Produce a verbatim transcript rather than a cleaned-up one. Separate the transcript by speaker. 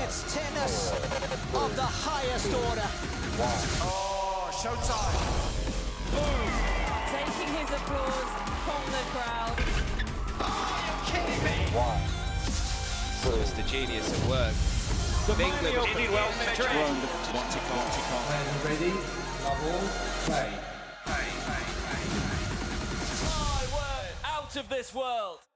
Speaker 1: It's tennis of the highest order.
Speaker 2: Oh, showtime.
Speaker 3: Boom. Taking his applause from the crowd.
Speaker 2: Oh, you're kidding me.
Speaker 4: One.
Speaker 5: Mister Genius at work.
Speaker 2: The
Speaker 5: England
Speaker 2: Indian Wells Madrid.
Speaker 6: And ready, love all, play.
Speaker 3: My word, out of this world.